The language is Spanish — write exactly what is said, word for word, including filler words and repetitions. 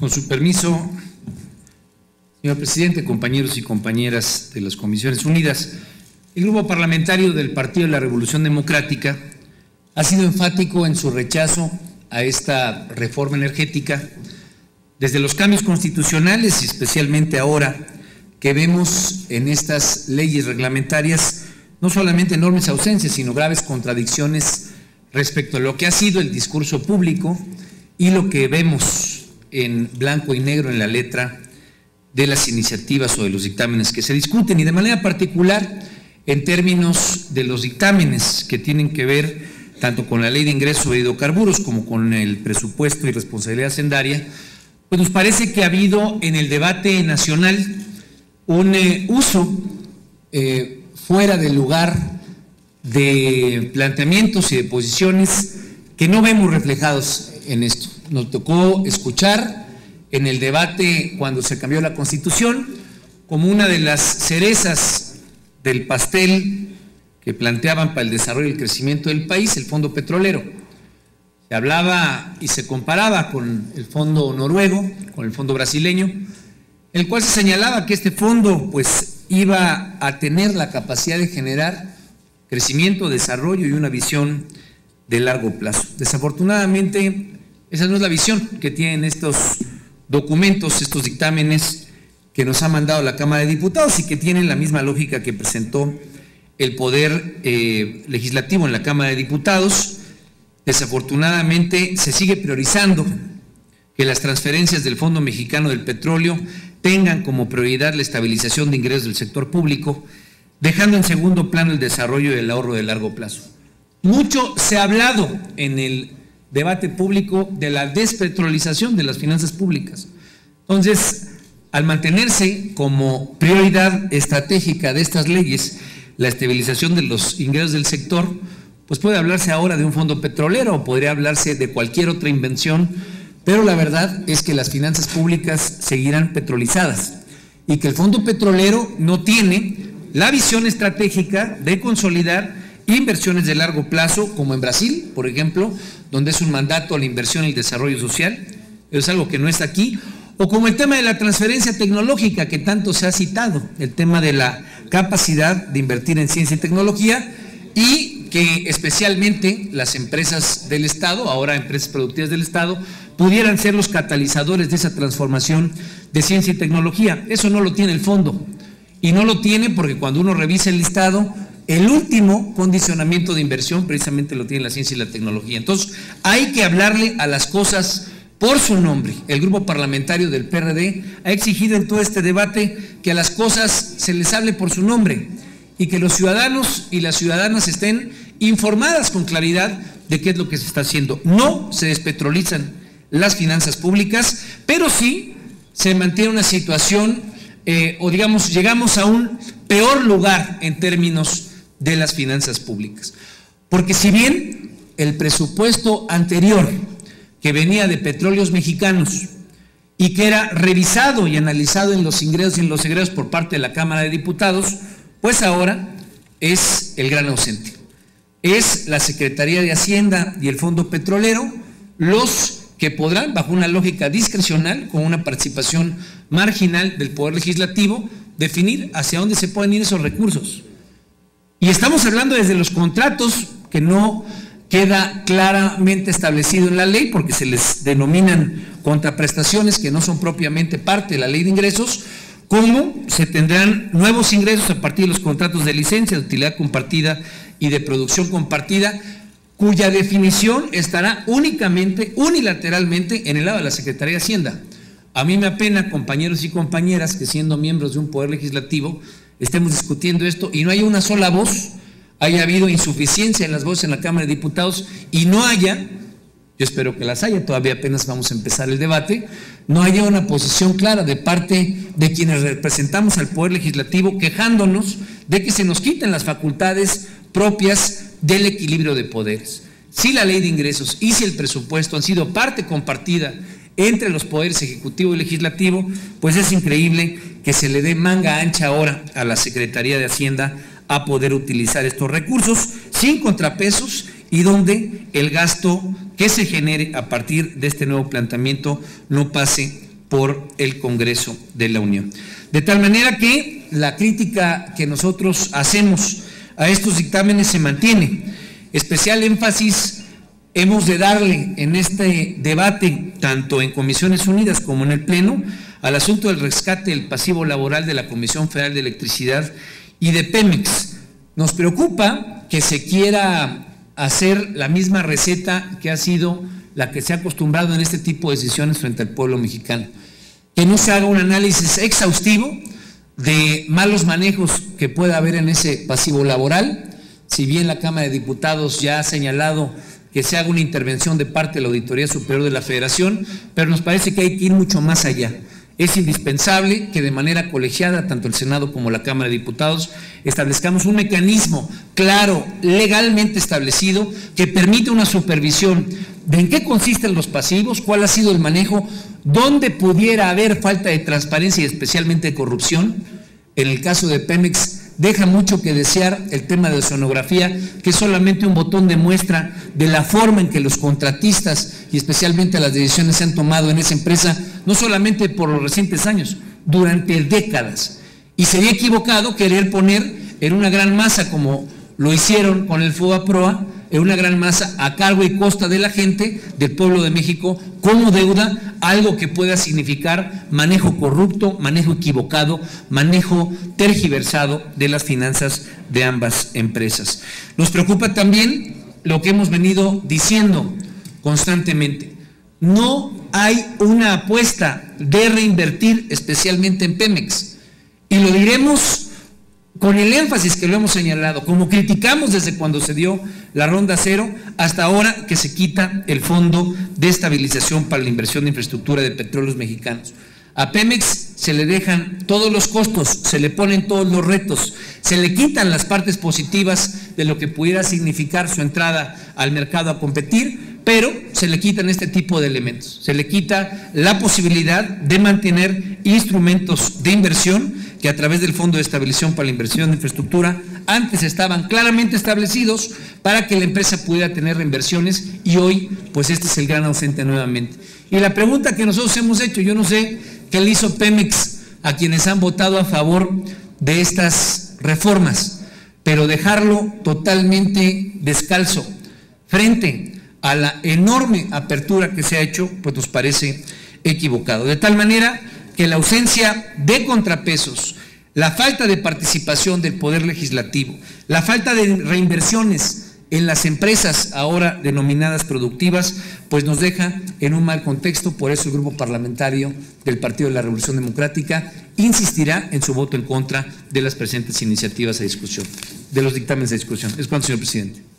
Con su permiso, señor presidente, compañeros y compañeras de las Comisiones Unidas, el Grupo Parlamentario del Partido de la Revolución Democrática ha sido enfático en su rechazo a esta reforma energética desde los cambios constitucionales y especialmente ahora que vemos en estas leyes reglamentarias no solamente enormes ausencias, sino graves contradicciones respecto a lo que ha sido el discurso público y lo que vemos en blanco y negro en la letra de las iniciativas o de los dictámenes que se discuten, y de manera particular en términos de los dictámenes que tienen que ver tanto con la Ley de Ingreso de Hidrocarburos como con el presupuesto y responsabilidad hacendaria. Pues nos parece que ha habido en el debate nacional un eh, uso eh, fuera de lugar de planteamientos y de posiciones que no vemos reflejados en esto. Nos tocó escuchar en el debate cuando se cambió la Constitución como una de las cerezas del pastel que planteaban para el desarrollo y el crecimiento del país el fondo petrolero. Se hablaba y se comparaba con el fondo noruego, con el fondo brasileño, el cual se señalaba que este fondo pues iba a tener la capacidad de generar crecimiento, desarrollo y una visión de largo plazo. Desafortunadamente, esa no es la visión que tienen estos documentos, estos dictámenes que nos ha mandado la Cámara de Diputados y que tienen la misma lógica que presentó el Poder eh, Legislativo en la Cámara de Diputados. Desafortunadamente se sigue priorizando que las transferencias del Fondo Mexicano del Petróleo tengan como prioridad la estabilización de ingresos del sector público, dejando en segundo plano el desarrollo y el ahorro de largo plazo. Mucho se ha hablado en el debate público de la despetrolización de las finanzas públicas. Entonces, al mantenerse como prioridad estratégica de estas leyes la estabilización de los ingresos del sector, pues puede hablarse ahora de un fondo petrolero o podría hablarse de cualquier otra invención, pero la verdad es que las finanzas públicas seguirán petrolizadas y que el fondo petrolero no tiene la visión estratégica de consolidar inversiones de largo plazo, como en Brasil, por ejemplo, donde es un mandato a la inversión y el desarrollo social, es algo que no está aquí, o como el tema de la transferencia tecnológica que tanto se ha citado, el tema de la capacidad de invertir en ciencia y tecnología, y que especialmente las empresas del Estado, ahora empresas productivas del Estado, pudieran ser los catalizadores de esa transformación de ciencia y tecnología. Eso no lo tiene el fondo, y no lo tiene porque cuando uno revisa el listado, el último condicionamiento de inversión precisamente lo tiene la ciencia y la tecnología. Entonces hay que hablarle a las cosas por su nombre. El grupo parlamentario del P R D ha exigido en todo este debate que a las cosas se les hable por su nombre y que los ciudadanos y las ciudadanas estén informadas con claridad de qué es lo que se está haciendo. No se despetrolizan las finanzas públicas, pero sí se mantiene una situación eh, o digamos llegamos a un peor lugar en términos de las finanzas públicas, porque si bien el presupuesto anterior que venía de Petróleos Mexicanos y que era revisado y analizado en los ingresos y en los egresos por parte de la Cámara de Diputados, pues ahora es el gran ausente. Es la Secretaría de Hacienda y el Fondo Petrolero los que podrán, bajo una lógica discrecional, con una participación marginal del Poder Legislativo, definir hacia dónde se pueden ir esos recursos. Y estamos hablando desde los contratos, que no queda claramente establecido en la ley porque se les denominan contraprestaciones que no son propiamente parte de la Ley de Ingresos, cómo se tendrán nuevos ingresos a partir de los contratos de licencia, de utilidad compartida y de producción compartida, cuya definición estará únicamente, unilateralmente en el lado de la Secretaría de Hacienda. A mí me apena, compañeros y compañeras, que siendo miembros de un poder legislativo estemos discutiendo esto y no haya una sola voz, haya habido insuficiencia en las voces en la Cámara de Diputados y no haya, yo espero que las haya, todavía apenas vamos a empezar el debate, no haya una posición clara de parte de quienes representamos al Poder Legislativo quejándonos de que se nos quiten las facultades propias del equilibrio de poderes. Si la Ley de Ingresos y si el presupuesto han sido parte compartida entre los poderes ejecutivo y legislativo, pues es increíble que se le dé manga ancha ahora a la Secretaría de Hacienda a poder utilizar estos recursos sin contrapesos y donde el gasto que se genere a partir de este nuevo planteamiento no pase por el Congreso de la Unión. De tal manera que la crítica que nosotros hacemos a estos dictámenes se mantiene. Especial énfasis hemos de darle en este debate, tanto en Comisiones Unidas como en el Pleno, al asunto del rescate del pasivo laboral de la Comisión Federal de Electricidad y de Pemex. Nos preocupa que se quiera hacer la misma receta que ha sido la que se ha acostumbrado en este tipo de decisiones frente al pueblo mexicano. Que no se haga un análisis exhaustivo de malos manejos que pueda haber en ese pasivo laboral, si bien la Cámara de Diputados ya ha señalado que se haga una intervención de parte de la Auditoría Superior de la Federación, pero nos parece que hay que ir mucho más allá. Es indispensable que de manera colegiada, tanto el Senado como la Cámara de Diputados, establezcamos un mecanismo claro, legalmente establecido, que permite una supervisión de en qué consisten los pasivos, cuál ha sido el manejo, dónde pudiera haber falta de transparencia y especialmente de corrupción. En el caso de Pemex deja mucho que desear el tema de oceanografía, que es solamente un botón de muestra de la forma en que los contratistas y especialmente las decisiones se han tomado en esa empresa, no solamente por los recientes años, durante décadas. Y sería equivocado querer poner en una gran masa, como lo hicieron con el FOBAPROA, en una gran masa a cargo y costa de la gente, del pueblo de México, como deuda, algo que pueda significar manejo corrupto, manejo equivocado, manejo tergiversado de las finanzas de ambas empresas. Nos preocupa también lo que hemos venido diciendo constantemente. No hay una apuesta de reinvertir especialmente en Pemex, y lo diremos con el énfasis que lo hemos señalado, como criticamos desde cuando se dio la ronda cero hasta ahora que se quita el Fondo de Estabilización para la Inversión de Infraestructura de Petróleos Mexicanos. A Pemex se le dejan todos los costos, se le ponen todos los retos, se le quitan las partes positivas de lo que pudiera significar su entrada al mercado a competir, pero se le quitan este tipo de elementos, se le quita la posibilidad de mantener instrumentos de inversión que a través del Fondo de Estabilización para la Inversión de Infraestructura antes estaban claramente establecidos para que la empresa pudiera tener reinversiones, y hoy pues este es el gran ausente nuevamente. Y la pregunta que nosotros hemos hecho, yo no sé qué le hizo Pemex a quienes han votado a favor de estas reformas, pero dejarlo totalmente descalzo frente a la enorme apertura que se ha hecho, pues nos parece equivocado. De tal manera que la ausencia de contrapesos, la falta de participación del Poder Legislativo, la falta de reinversiones en las empresas ahora denominadas productivas, pues nos deja en un mal contexto. Por eso el Grupo Parlamentario del Partido de la Revolución Democrática insistirá en su voto en contra de las presentes iniciativas a discusión, de los dictámenes a discusión. Es cuanto, señor presidente.